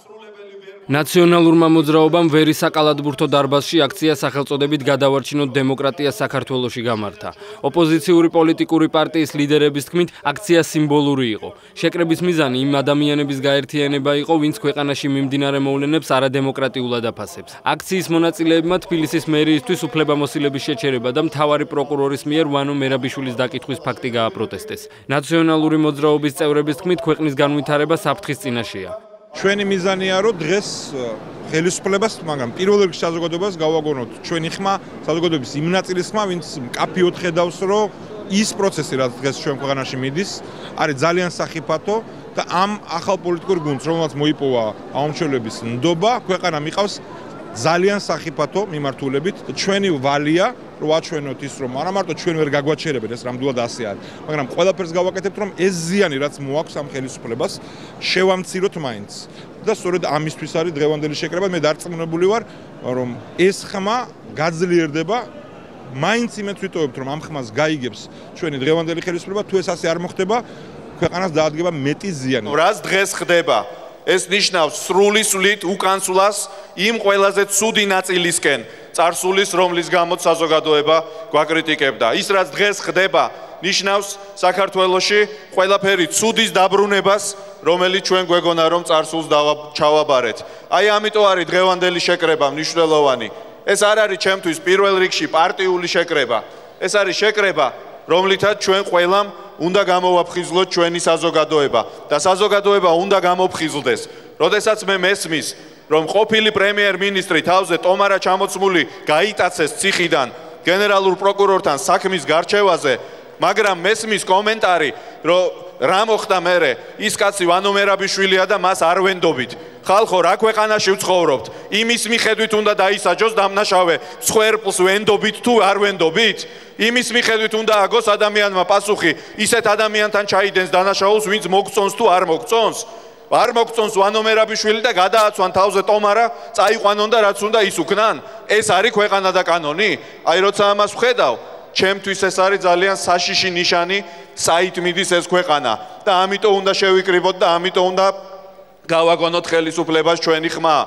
ნაციონალურმა მოძრაობამ ვერის საკალათბურთო დარბაზში აქცია სახელწოდებით გადავარჩინოთ დემოკრატია საქართველოში გამართა. ოპოზიციური პოლიტიკური პარტიის ლიდერების თქმით, აქცია სიმბოლური იყო. შეკრების მიზანი იმ ადამიანების გაერთიანება იყო, ვინც ქვეყანაში მიმდინარე მოვლენებს არადემოკრატიულად აფასებს. აქციის მონაწილეებმა თბილისის მერიისთვის უფლებამოსილების შეჩერება და მთავარი პროკურორის მიერ ვანო მერაბიშვილის დაკითხვის ფაქტი გააპროტესტეს. ნაციონალური მოძრაობის წევრების თქმით, ქვეყნის განვითარება საფრთხის წინაშეა. ჩვენი მიზანია რომ დღეს ხელისუფლებას, მაგრამ პირველ რიგში საზოგადოებას გავაგონოთ ჩვენი ხმა, საზოგადოების იმ ნაწილის ხმა, ვინც მკაფიოდ ხედავს, რომ ის პროცესი, რაც დღეს ჩვენ ქვეყანაში მიდის, არის ძალიან სახიფათო და ამ ახალ პოლიტიკურ გუნდს, რომელსაც მოიპოვა ამომრჩევლების ნდობა, ქვეყანა მიყავს ძალიან სახიფათო მიმართულებით. ჩვენი ვალია რომ ვაჩვენოთ ის, რომ არა მარტო ჩვენ ვერ გაგვაჩერებენ, ეს რამდულად ასე არის, მაგრამ ყველაფერს გავაკეთებთ, რომ ეს ზიანი, რაც მოაქვს ამ ხელისუფლებას, შევამციროთ მაინც. და სწორედ ამისთვის არის დღევანდელი შეკრება. მე დარწმუნებული ვარ, რომ ეს ხმა გაძლიერდება. მაინც იმედს ვიტოვებთ, რომ ამ ხმას გაიგებს ჩვენი დღევანდელი ხელისუფლება, თუ ეს ასე არ მოხდება, ქვეყანას დაადგება მეტი ზიანი. რას დღეს ხდება? ეს ნიშნავს სრულისვლით უკანსვლას იმ ყველაზე ცუდი ნაწილისკენ წარსულის, რომლის გამოც საზოგადოება გვაკრიტიკებდა. ის რაც დღეს ხდება, ნიშნავს საქართველოში ყველაფერი ცუდის დაბრუნებას, რომელიც ჩვენ გვეგონა რომ წარსულს ჩავაბარეთ. აი ამიტომ არის დღევანდელი შეკრება მნიშვნელოვანი. ეს არ არის ჩემთვის პირველ რიგში პარტიული შეკრება. ეს არის შეკრება, რომლითაც ჩვენ ყველამ უნდა გამოვაფხიზლოთ ჩვენი საზოგადოება და საზოგადოება უნდა გამოფხიზლდეს. როდესაც მე მესმის, რომ ყოფილი პრემიერ-მინისტრი თავზე ტომარა ჩამოცმული გაიტაცეს ციხიდან გენერალურ პროკურორთან საქმის გარჩევაზე, მაგრამ მესმის კომენტარი, რომ რა მოხდა მერე, ის კაცი ვანო მერაბიშვილია და მას არ ვენდობით. ხალხო, რა ქვეყანაში ვცხოვრობთ? იმის მიხედვით უნდა დაისაჯოს დამნაშავე მსხვერპლს ვენდობით თუ არ ვენდობით? იმის მიხედვით უნდა აგოს ადამიანმა პასუხი, ისეთ ადამიანთან ჩაიდენს დანაშაულს, ვინც მოგწონს თუ არ მოგწონს? არ მოგწონს ვანო მერაბიშვილი და გადააცვან თავზე ტომარა, წაიყვანონ და რაც უნდა ის უკნან? ეს არის ქვეყანა და კანონი? აი როცა ამას ვხედავ, ჩემთვის ეს არის ძალიან საშიში ნიშანი, საით მიდის ეს ქვეყანა და ამიტომ უნდა შევიკრიბოთ და ამიტომ უნდა გავაგონოთ ხელისუფლებას ჩვენი ხმა.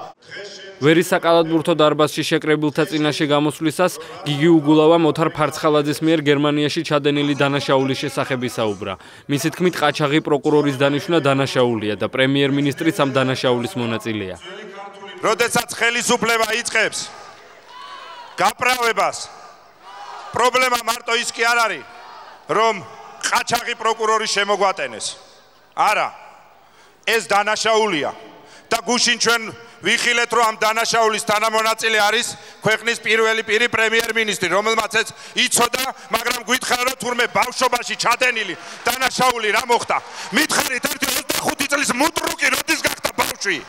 ვერის საკალათბურთო დარბაზში შეკრებილთა წინაშე გამოსვლისას გიგი უგულავამ ოთარ ფარცხალაძის მიერ გერმანიაში ჩადენილი დანაშაულის შესახებ ისაუბრა. მისი თქმით, ყაჩაღი პროკურორის დანიშვნა დანაშაულია და პრემიერ-მინისტრიც ამ დანაშაულის მონაწილეა. როდესაც ხელისუფლება იწყებს გაправებას, პრობლემა მარტო ის კი არ არის, რომ ყაჩაღი პროკურორი შემოგვატენეს. არა, ეს დანაშაულია და გუშინ ჩვენ ვიხილეთ, რომ ამ დანაშაულის თანამონაწილე არის ქვეყნის პირველი პირი პრემიერ-მინისტრი, რომელმაც ეს იცოდა, მაგრამ გითხარ, რომ თურმე ბავშვობაში ჩადენილი დანაშაული რა მოხდა? მითხარით, ერთი 25 წლის მუტრუკი როდის გახდა ბავშვი?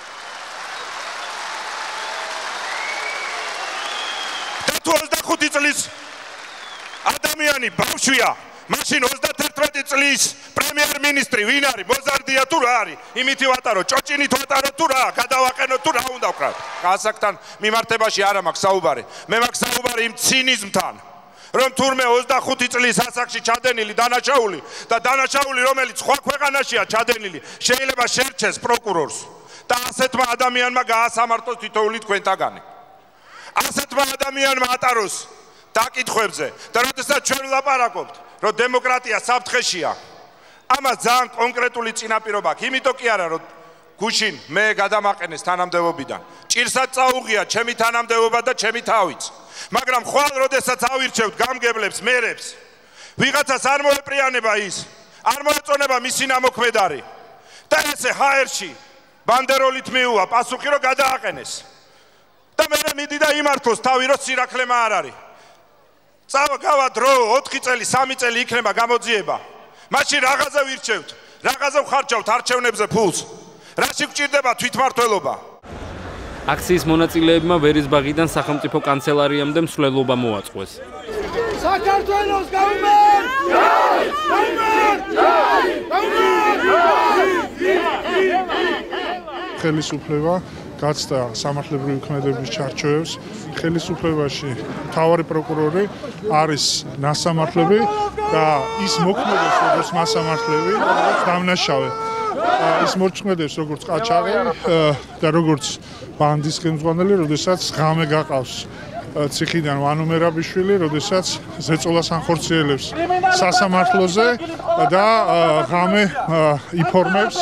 და თუ 25 წლის ადამიანი ბავშვია, მაშინ 31 წლის პრემიერ-მინისტრი ვინ არის? მოზარდია თუ რა არის? იმითი ვატარო, ჭოჭინით ვატარო თუ რა? გადავაყენო თუ რა უნდა ვქრათ? გასაკთან მიმართებაში არ მაქვს საუბარი. მე მაქვს საუბარი იმ ცინიზმთან, რომ თურმე 25 წლის ასაკში ჩადენილი დანაშაული და დანაშაული, რომელიც სხვა ქვეყანაშია ჩადენილი, შეიძლება შერჩეს პროკურორს და ასეთმა ადამიანმა გაასამართლოს თითოეული თქვენთაგანი. ასეთმა ადამიანმა ატაროს დაკითხვებზე და როდესაც ჩვენ ვლაპარაკობთ, რომ დემოკრატია საფრთხეშია, ამას ძალიან კონკრეტული წინაპირობა აქვს. იმიტომ კი არა, რომ გუშინ მე გადამაყენეს თანამდებობიდან. ჭირსაც წაუღია ჩემი თანამდებობა და ჩემი თავიც. მაგრამ ხვალ როდესაც ავირჩევთ გამგებლებს, მერებს, ვიღაცას არ მოეპრიანება ის, არ მოეწონება მისი ნამოქმედარი. და ესე ჰაერში ბანდეროლით მიუვა პასუხი, რომ გადააყენეს. და მე მიდი და იმართლოს თავი, რომ სირაქლემა არ არის. გავა დრო 4 წელი 3 წელი იქნება გამოძიება. მაშინ რაღაცა ვირჩევთ, რაღაცა ვხარჯავთ არჩევნებზე ფულს. რაში გვჭირდება თვითმმართველობა? აქციის მონაწილეებმა ვერის ბაღიდან სახელმწიფო კანცელარიამდე მსვლელობა მოაწყვეს. საქართველოს გაუმართ! ხელისუფლება გაცდა სამართლებრივი ქმედების ჩარჩოებს. ხელისუფლებაში მთავარი პროკურორი არის ნასამართლები და ის მოქმედებს როგორც მასამართლები, როგორც დამნაშავე. ის მორჩმედებს როგორც ყაჩაღი და როგორც ბანდის ხელმძღვანელი, როდესაც ღამე გაყავს ციხიდან ვანო მერაბიშვილი, როდესაც ზეწოლას ანხორციელებს სასამართლოზე და ღამე იფორმებს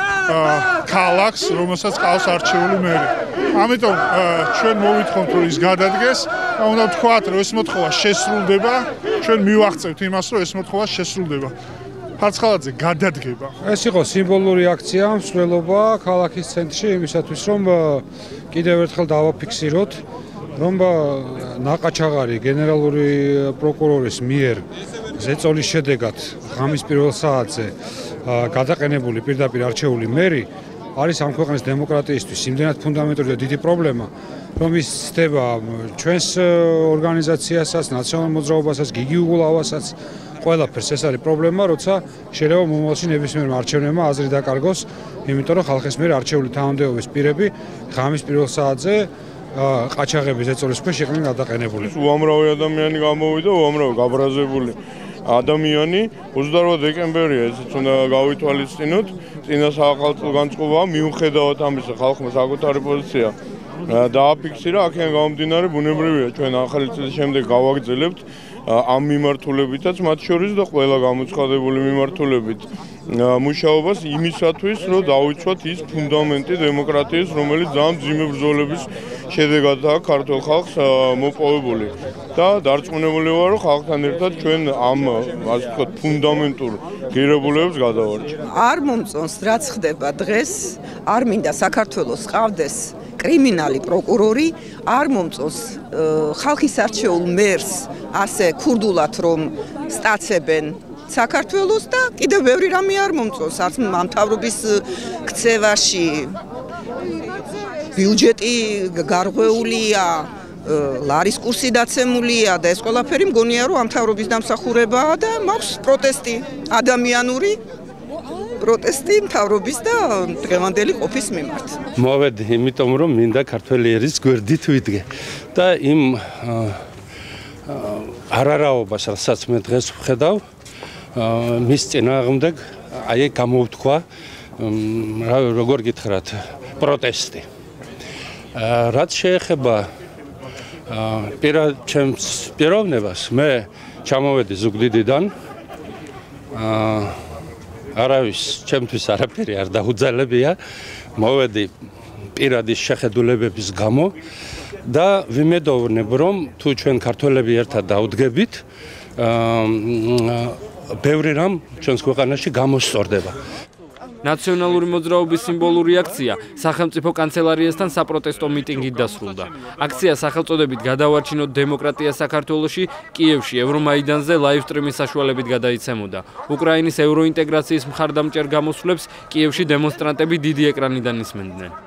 ქალაქს, რომელსაც ყავს არჩეული მერი. ამიტომ ჩვენ მოვითხოვთ, რომ ის გადადგეს და უნდა ვთქვათ, რომ ეს მოთხოვა შესრულდება, ჩვენ მივახცევთ იმას, რომ ეს მოთხოვა შესრულდება. ფარცხალაძე გადადგება. ეს იყო სიმბოლური აქცია, მსვლელობა ქალაქის ცენტრში იმისათვის, რომ კიდევ ერთხელ დავაფიქსიროთ, რომ ნაყაჩაღარი გენერალური პროკურორის მიერ ზეწოლის შედეგად ღამის პირველ საათზე გადაყენებული პირდაპირ არჩეული მერი არის ამ ქვეყნის დემოკრატიისთვის იმდენად ფუნდამენტური და დიდი პრობლემა, რომ ის ხდება ჩვენს ორგანიზაციასაც, ნაციონალურ მოძრაობასაც, გიგიუგულ ავასაც, ყველაფერს ეს არის პრობლემა, როცა შეიძლება მომავალში ნებისმიერ არჩევნებმა აზრი დაკარგოს, იმიტომ რომ ხალხის მიერ არჩეული თანამდებობის პირები ღამის პირველ საათზე ყაჩაღების ზეწოლის ქვეშ იყვნენ გადაყენებული. უამრავი ადამიანი გამოვიდა, უამრავი გაბრაზებული ადამიანი 28 დეკემბერია, ესეც უნდა გავითვალისწინოთ. წინა საახალწლო განწყობაა, მიუხედავად ამისა, ხალხმა საკუთარი პოზიცია დააფიქსირა, აქედან გამომდინარე ბუნებრივია ჩვენ ახალი წლის შემდეგ გავაგრძელებთ ამ მიმართულებითაც, მათ შორის და ყველა გამოცხადებული მიმართულებით მუშაობას იმისათვის, რომ დავიცვათ ის ფუნდამენტი დემოკრატიის, რომელიც ძალიან მძიმე ბრძოლების შედეგადაა ქართულ ხალხს მოპოვებული. და დარწმუნებული ვარ, რომ ხალხთან ერთად ჩვენ ამ, ასე ვთქვათ, ფუნდამენტურ ღირებულებებს გადავარჩენთ. არ მომწონს, რაც ხდება დღეს, არ მინდა საქართველოს ყავდეს კრიმინალი პროკურორი, არ მომწონს ხალხის არჩეულ მერს ასე ქურდულად რომ სტაცებენ საქართველოს და კიდევ ბევრი რამე არ მომწონს, არც მთავრობის ქცევაში ბიუჯეტი გარღვეულია, ლარის კურსი დაცემულია და ეს ყველაფერი მგონია რომ ამ მთავრობის დამსახურებაა და მაქვს პროტესტი ადამიანური პროტესტი მთავრობის და დღევანდელი ყოფის მიმართ. მოვედი, იმიტომ რომ მინდა ქართველი ერის გვერდით ვიდგე და იმ არარაობას, რასაც მე დღეს ვხედავ, მის წინააღმდეგ აი გამოვთქვა, როგორ გითხრათ, პროტესტი. რაც შეეხება ჩემს პიროვნებას, მე ჩამოვედი ზუგდიდიდან, არავის ჩემთვის არაფერი არ დაუძალებია, მოვედი პირადი შეხედულებების გამო და ვიმედოვნებ, რომ თუ ჩვენ ქართველები ერთად დავდგებით, ბევრი რამ ჩვენს ქვეყანაში გამოსწორდება. ნაციონალური მოძრაობის სიმბოლური აქცია სახელმწიფო კანცელარიასთან საპროტესტო მიტინგით დასრულდა. აქცია სახელწოდებით გადავარჩინოთ დემოკრატია საქართველოში კიევში ევრომაიდანზე ლაივ სტრიმის საშუალებით გადაიცემოდა. უკრაინის ევროინტეგრაციის მხარდამჭერ გამოსვლებს კიევში დემონსტრანტები დიდი ეკრანიდან ისმენდნენ.